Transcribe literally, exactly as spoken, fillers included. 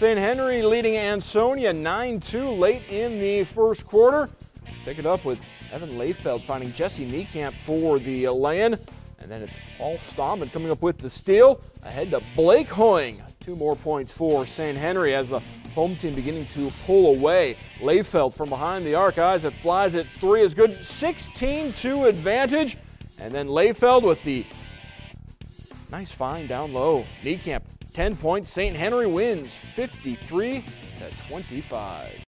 Saint Henry leading Ansonia nine two late in the first quarter. Pick it up with Evan Layfeld finding Jesse Niekamp for the lay-in. And then it's Paul Stallman coming up with the steal. Ahead to Blake Hoying. Two more points for Saint Henry as the home team beginning to pull away. Layfeld from behind the arc. Eyes it flies at three is good. sixteen two advantage. And then Layfeld with the nice find down low. Niekamp ten points. Saint Henry wins fifty-three to twenty-five.